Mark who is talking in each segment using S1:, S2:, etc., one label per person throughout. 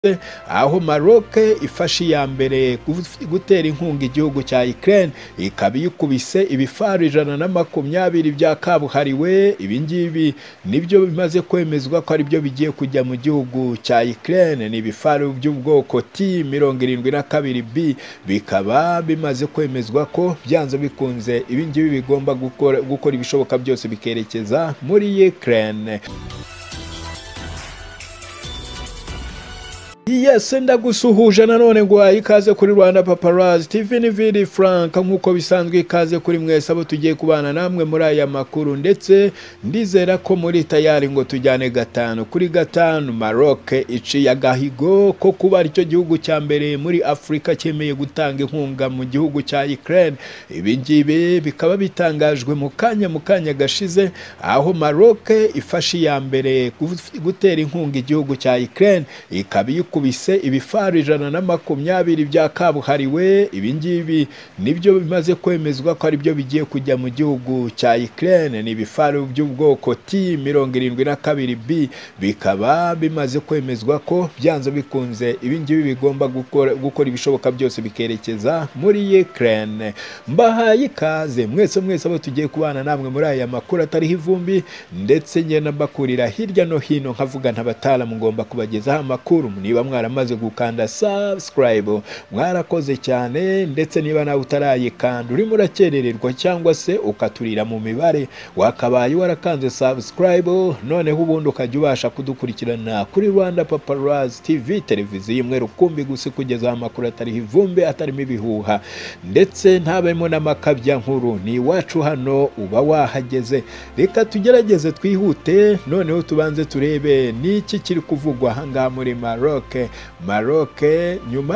S1: aho Maroc ifashe ya mbere gutera inkunga igihugu cya Ukraine ikaba yikubise ibifaru 120 bya kabuhariwe. Ibingibi nibyo bimaze kwemezwa ko ari byo bigiye kujya mu gihugu cya Ukraine. Ni ibifaru by'ubwoko T-72B bikaba bimaze kwemezwa ko byanze bikunze ibingibi bigomba gukora ibishoboka byose bikerekeza muri Ukraine. Yes, ndagusuhuje nanone ngo ikaze kuri Rwanda Paparazzi TV. ni Vili Frank nkuko bisanzwe, ikaze kuri mwese abo tugiye kubana namwe muri aya makuru, ndetse ndizera ko muri tayari ngo tujyane 5 kuri 5. Maroc iciye agahigo ko kuba aricyo gihugu cya mbere muri Afrika cyemeye gutanga inkunga mu gihugu cya Ukraine. Ibingibi bikaba bitangajwe mu kanya gashize, aho Maroc ifashe ya mbere gutera inkunga igihugu cya Ukraine ikaba kubise ibifaru 120 bya kabuhariwe. Ibingibi nibyo bimaze kwemezwa ko ari byo bigiye kujya mu gihugu cya Ukraine. Ni ibifaru by'ubwoko T-72B bikaba bimaze kwemezwa ko byanze bikunze ibingibi bigomba gukora ibishoboka byose bikerekeza muri Ukraine. Mbahaye ikaze mwese abo tugiye kubana namwe muri aya makuru atariho ivumbi, ndetse ngenda mbakurira hirya no hino nkavuga ntabatala mugomba kubagezaho amakuru. Niba mwaramaze gukanda subscribe mwarakoze cyane, ndetse niba nawe utarayikanda urimo urakerererwa cyangwa se ukaturira mu mibare, wakabaye warakanze subscribe noneho ubundi ukajya ubasha kudukurikirana kuri Rwanda Paparazzi TV, televiziyo imwe rukumbi gusa kugeza amakuru atariho ivumbi, atarimo ibihuha ndetse ntabemo n'amakabya nkuru. Ni iwacu hano uba wahageze. Reka tugerageze twihute noneho tubanze turebe niki kiri kuvugwa hanga muri Maroc nyuma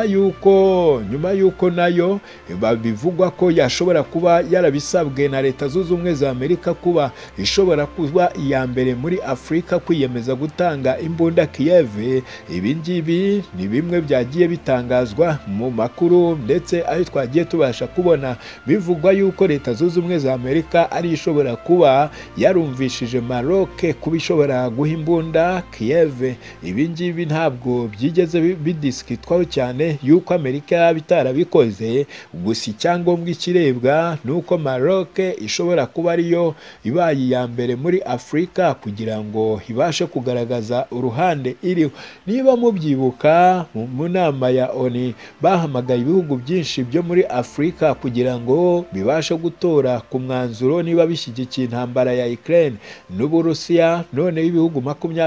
S1: yuko nayo bivugwa ko yashobora kuba yarabisabwe na Leta Zunze Ubumwe za Amerika kuba ishobora kuba iya mbere muri Afrika kwiyemeza gutanga imbunda Kiev. Ibingibi ni bimwe byagiye bitangazwa mu makuru, ndetse ayo twagiye tubasha kubona bivugwa yuko Leta Zunze Ubumwe za Amerika ari ishobora kuba yarumvishije Maroc kuba ishobora guha imbunda Kiev. Ibingibi ntabwo byigeze bidiskitwaho cyane yuko Amerika yabitarabikoze, gusa icyangombwa ikirebwa nuko Maroc ishobora kuba ariyo ibaye ya mbere muri Afrika kugira ngo ibashe kugaragaza uruhande iriho. Niba mubyibuka mu nama ya ONU bahamagaye ibihugu byinshi byo muri Afrika kugira ngo bibashe gutora ku mwanzuro niba bishyigikiye intambara ya Ukraine n'Uburusiya. None ibihugu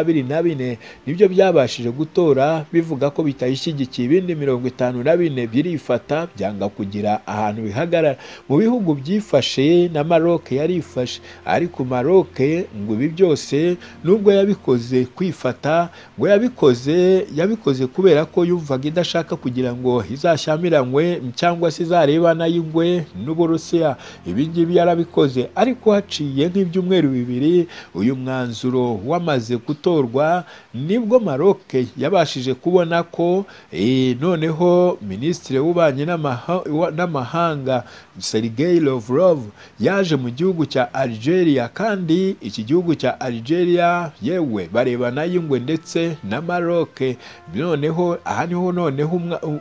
S1: 24 nibyo byabashije gutora bivuga ko bitayishyigikiye, ibindi 54 birifata byanga kugira ahantu bihagarara. Mu bihugu byifashe na Maroc yarifashe, ariko Maroc ngo ibi byose nubwo yabikoze kwifata, ngo yabikoze kubera ko yumvaga idashaka kugira ngo izashyamiranywe cyangwa se izarebana y'ingwe n'Uburusiya. Ibingibi yarabikoze, ariko haciye nk'ibyumweru 2 uyu mwanzuro wamaze gutorwa nibwo Maroc yabashije kubona ko noneho Minisitiri w'Ububanyi n'Amahanga Sergei Lavrov yaje mu gihugu cya Algeria, kandi iki gihugu cya Algeria yewe barebana y'ingwe ndetse na Maroc. Noneho aha niho noneho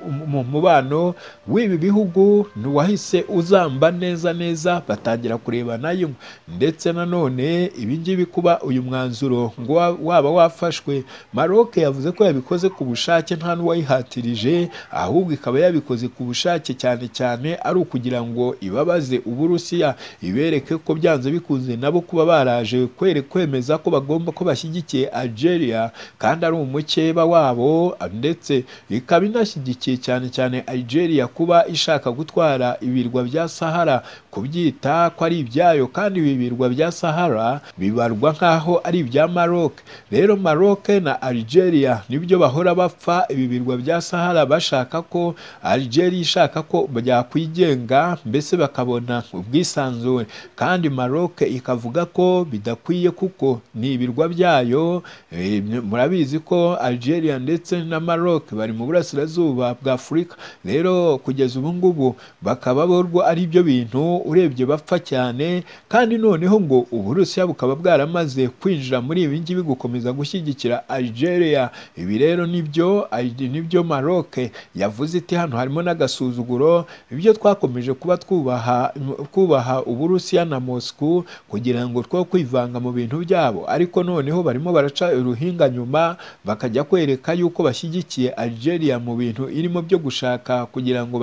S1: umubano w'ibi bihugu wahise uzamba neza batangira kurebana y'ingwe. Ndetse nanone ibingibi kuba uyu mwanzuro ngo waba wafashwe, Maroc yavuze ko yabikoze ku bushake nta n'uwayihatirije, ahubwo ikaba yabikoze ku bushake cyane ari ukugira ngo ibabaze Uburusiya, ibereke ko byanze bikunze nabo kuba baraje kwemeza ko bagomba ko bashyigikiye Algeria kandi ari umukeba wabo, ndetse ikaba inashyigikiye cyane Algeria kuba ishaka gutwara ibirwa bya Sahara, kubyita ko ari ibyayo, kandi ibi birwa bya Sahara bibarwa nkaho ari ibya Maroc. Rero Maroc na Algeria nibyo bahora bapfa ibi birwa bya Sahara, bashaka ko Algeria ishaka ko byakwigenga mbese bakabona ubwisanzure, kandi Maroc ikavuga ko bidakwiye kuko ni ibirwa byayo. Murabizi ko Algeria ndetse na Maroc bari mu burasirazuba bwa Afrika. Rero kugeza ubu ngubu bakaba borwa ari byo bintu urebye bapfa cyane, kandi noneho ngo Uburusiya bukaba bwaramaze kwinjira muri ibi ngibi gukomeza gushyigikira Algeria. Ibi rero ni nibyo Maroc yavuze iti hano harimo n'agasuzuguro, ibyo twakomeje kuba twubaha Uburusiya na Moscow kugira ngo two kwivanga mu bintu byabo, ariko noneho barimo baraca uruhinga nyuma bakajya kwereka yuko bashyigikiye Algeria mu bintu irimo byo gushaka kugira ngo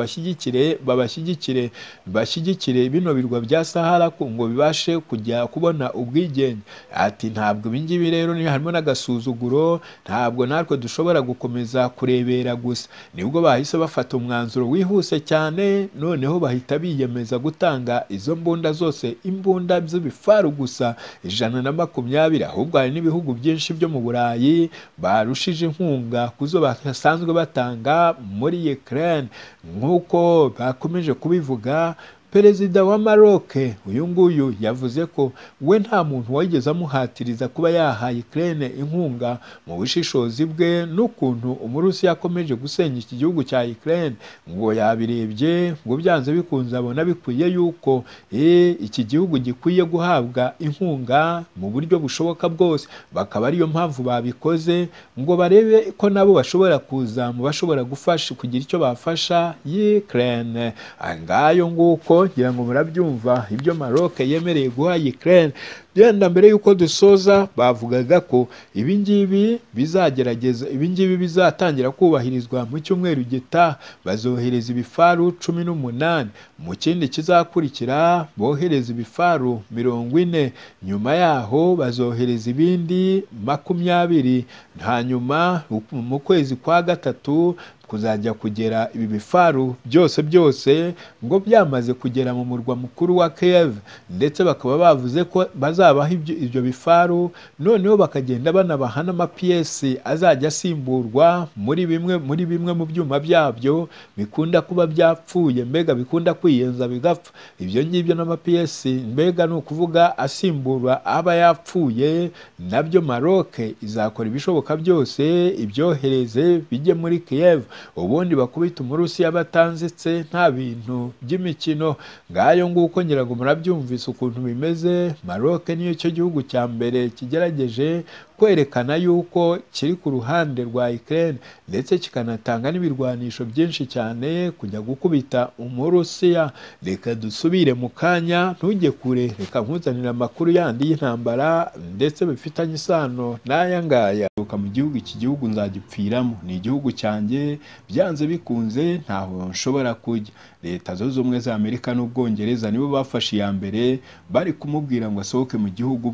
S1: bashyigikire bino birwa bya Sahara ngo bibashe kujya kubona ubwigenge. Ati ntabwo ibingibi rero ni harimo n'agasuzuguro, ntabwo natwe dushobora gukomeza kurebera gusa. Nibwo bahise bafata umwanzuro wihuse cyane, noneho bahita biyemeza gutanga izo mbunda zose, imbunda z'ibifaru gusa 120, ahubwo hari n'ibihugu byinshi byo mu Burayi barushije inkunga kuzo basanzwe batanga muri Ukraine. Nk'uko bakomeje kubivuga, Perezida wa Maroc uyu nguyu yavuze ko we nta muntu wigeze amuhatiriza kuba yahaye Ukraine inkunga mu bushishozi bwe, n'ukuntu Umurusiya yakomeje gusenya iki gihugu cya Ukraine ngo yabirebye ngo byanze bikunze abona bikwiye yuko iki gihugu gikwiye guhabwa inkunga mu buryo bushoboka bwose. Bakaba ariyo mpamvu babikoze ngo barebe ko nabo bashobora kuza mu bashobora gufasha kugira icyo bafasha Ukraine. Ngayo nguko ngira ngo murabyumva ibyo Maroc yemereye guha Ukraine. Byenda mbere yuko dusoza bavugaga ko ibingibi bizatangira kubahirizwa mu cyumweru gitaha. Bazohereza ibifaru 18, mu kindi kizakurikira bohereza ibifaru 40, nyuma yaho bazohereza ibindi 20, hanyuma mu kwezi kwa gatatu kuzajya kugera ibi bifaru byose ngo byamaze kugera mu murwa mukuru wa Kiev, ndetse bakaba bavuze ko bazabaha ibyo bifaru, noneho bakagenda banabaha n'amapiyesi azajya asimburwa muri bimwe mu byuma byabyo bikunda kuba byapfuye, mbega bikunda kwiyenza bigapfa. Ibyo ngibyo n'amapiyesi mbega ni ukuvuga asimburwa aba yapfuye, nabyo Maroc izakora ibishoboka byose ibyohereze bijye muri Kiev, ubundi bakubita Umurusiya batanzitse nta bintu by'imikino. Ngayo nguko ngira ngo murabyumvise ukuntu bimeze. Maroc niyo cyo gihugu cya mbere kigerageje kwerekana yuko kiri ku ruhande rwa Ukraine, ndetse kikanatanga n'ibirwanisho byinshi cyane kujya gukubita Umurusiya. Reka dusubire mu kanya, ntujye kure, reka nkuzanira amakuru yandi y'intambara ndetse bifitanye isano n'aya ngaya. Mu gihugu, iki gihugu nzagipfiramo, ni igihugu cyanjye, byanze bikunze ntaho nshobora kujya. Leta Zunze Ubumwe za Amerika n'Ubwongereza nibo bafashe iya mbere bari kumubwira ngo asohoke mu gihugu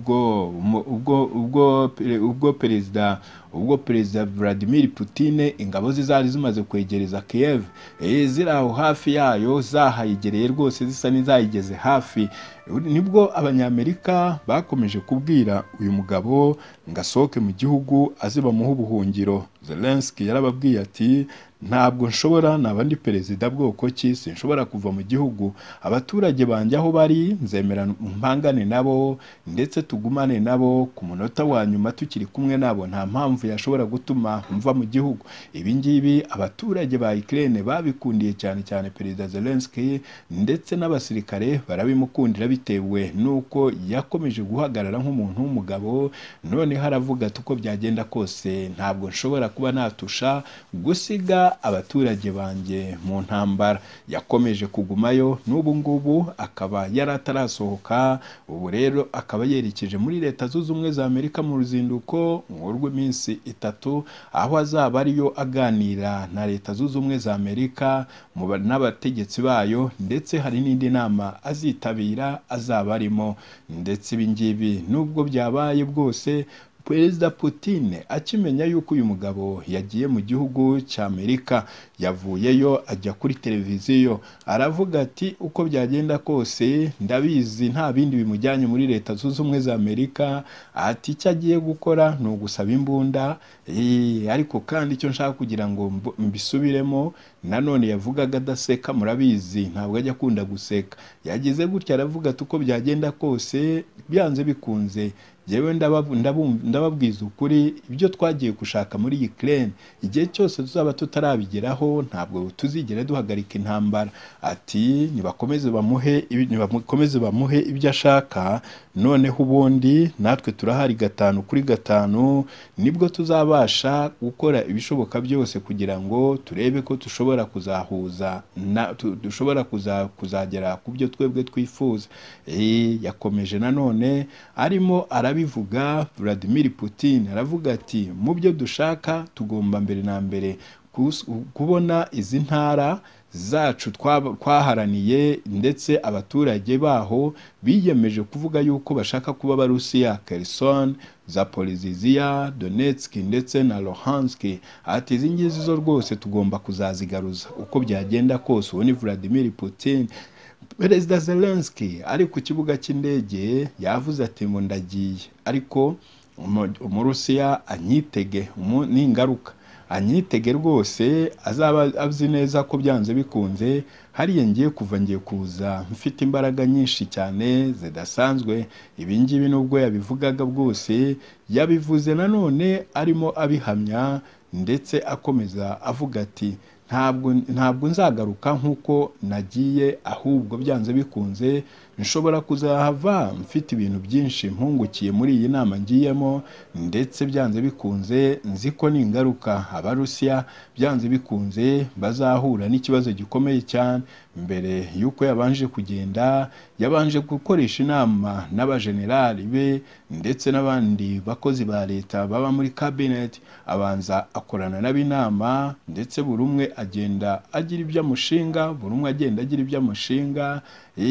S1: ubwo Perezida Vladimir Putin ingabo ze zari zimaze kwegereza Kiev, ziri aho hafi yayo, zahayegereye rwose zisa n'izayigeze hafi. Nibwo Abanyamerika bakomeje kubwira uyu mugabo ngo asohoke mu gihugu aze bamuhe ubuhungiro. Zelensky yarababwiye ati ntabwo nshobora, nabandi perezida bwoko ki, sinshobora kuva mu gihugu, abaturage banjye aho bari nzemera mpangane nabo ndetse tugumane nabo ku munota wa nyuma tukiri kumwe nabo, nta mpamvu yashobora gutuma mva mu gihugu. Ibi ngibi abaturage ba Ukraine babikundiye cyane Perezida Zelensky, ndetse n'abasirikare barabimukundira bitewe nuko yakomeje guhagarara nk'umuntu w'umugabo. None haravuga ati uko byagenda kose ntabwo nshobora kuba natusha gusiga abaturage banjye mu ntambara. Yakomeje kugumayo, n'ubu ngubu akaba yari atarasohoka. Ubu rero akaba yerekeje muri Leta Zunze Ubumwe za Amerika mu ruzinduko rw'iminsi 3, aho azaba ariyo aganira na Leta Zunze Ubumwe za Amerika n'abategetsi bayo, ndetse hari n'indi nama azitabira azaba arimo. Ndetse ibi ngibi nubwo byabaye bwose, Perezida Putin akimenya yuko uyu mugabo yagiye mu gihugu cya Amerika, yavuyeyo ajya kuri televiziyo aravuga ati uko byagenda kose ndabizi nta bindi bimujyanye muri Leta Zunze Ubumwe za Amerika, ati icyo agiye gukora ni ugusaba imbunda. Ariko kandi icyo nshaka kugira ngo mbisubiremo, nanone yavugaga adaseka, murabizi ntabwo ajya akunda guseka. Yagize gutya aravuga ati uko byagenda kose byanze bikunze jewe ndababwiza ukuri, ibyo twagiye gushaka muri Ukraine igihe cyose tuzaba tutarabigeraho ntabwo tuzigera duhagarika intambara. Ati nibakomeze bamuhe ibyo ashaka, noneho ubundi natwe turahari 5 kuri 5 nibwo tuzabasha gukora ibishoboka byose kugira ngo turebe ko dushobora kuzahuza dushobora kuzagera ku byo twebwe twifuza. Yakomeje nanone arimo arabivuga Vladimir Putin aravuga ati mu byo dushaka tugomba mbere na mbere kubona izi ntara zacu twaharaniye, ndetse abaturage baho biyemeje kuvuga yuko bashaka kuba Abarusiya, Kherson, Zaporizhia, Donetsk ndetse na Luhansk. Ati izi ngizi zo rwose tugomba kuzazigaruza uko byagenda kose. Uwo ni Vladimir Putin. Perezida Zelensky ari ku kibuga cy'indege yavuze ati ngo ndagiye, ariko Umurusiya anyitege n'ingaruka, anyitege rwose, azaba azi neza ko byanze bikunze hariya ngiye kuza mfite imbaraga nyinshi cyane zidasanzwe. Ibi ngibi nubwo yabivugaga bwose yabivuze nanone arimo abihamya, ndetse akomeza avuga ati ntabwo nzagaruka nk'uko nagiye, ahubwo byanze bikunze nshobora kuzahava mfite ibintu byinshi mpungukiye muri iyi nama ngiyemo, ndetse byanze bikunze nzi ko n'ingaruka Abarusiya byanze bikunze bazahura n'ikibazo gikomeye cyane. Mbere yuko yabanje kugenda, yabanje gukoresha inama n'abajenerali be ndetse n'abandi bakozi ba leta baba muri cabinet, abanza akorana n'abinama, ndetse buri umwe agenda agira ibyo amushinga, buri umwe agenda agira ibyo amushinga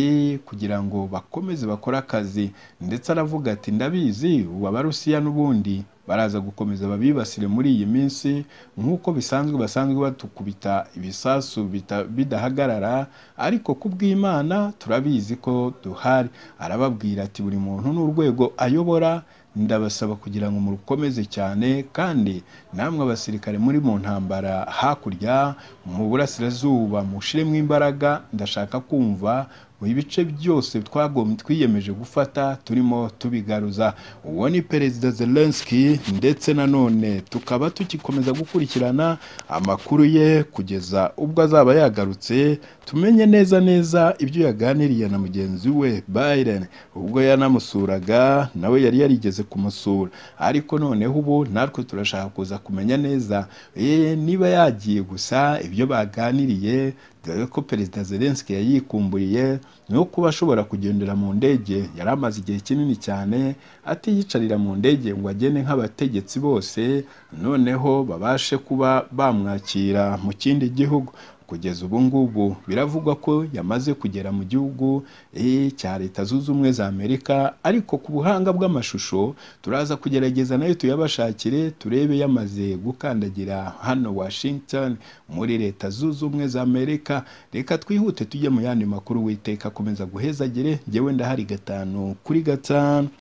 S1: kugira ngo bakomeze bakore akazi. Ndetse aravuga ati ndabizi Abarusiya n'ubundi baraza gukomeza babibasire muri iyi minsi nk'uko basanzwe batukubita ibisasu bidahagarara, ariko kubw'Imana turabizi ko duhari. Arababwira ati buri muntu n'urwego ayobora, ndabasaba kugira ngo murukomeze cyane, kandi namwe abasirikare muri mu ntambara hakurya mu burasirazuba mushiremo imbaraga. Ndashaka kumva ibice byose twiyemeje gufata turimo tubigaruza. Uwo ni Perezida Zelensky, ndetse nanone tukaba tukikomeza gukurikirana amakuru ye kugeza ubwo azaba yagarutse, tumenye neza ibyo yaganiriye na mugenzi we Biden ubwo yanamusuraga, nawe yari yarigeze kumusura. Ariko noneho ubu natwe turashaka kuza kumenya neza niba yagiye gusa ibyo baganiriye, dore ko Perezida Zelensky yayikumburiye no kuba ashobora kugendera mu ndege. Yari amaze igihe kinini cyane atiyicarira mu ndege ngo agende nk'abategetsi bose, noneho babashe kuba bamwakira mu kindi gihugu. Kugeza ubu ngubu biravugwa ko yamaze kugera mu gihugu cya Leta Zunze Ubumwe za Amerika, ariko ku buhanga bw'amashusho turaza kugerageza nayo tuyabashakire turebe yamaze gukandagira hano Washington muri Leta Zunze Ubumwe za Amerika. Reka twihute tujye mu yandi makuru. Witeka akomeza guhezagire, njyewe ndahari 5 kuri 5.